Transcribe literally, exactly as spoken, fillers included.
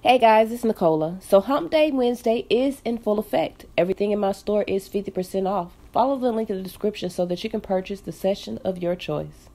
Hey guys, it's Nicola. So Humpday Wednesday is in full effect. Everything in my store is fifty percent off. Follow the link in the description so that you can purchase the session of your choice.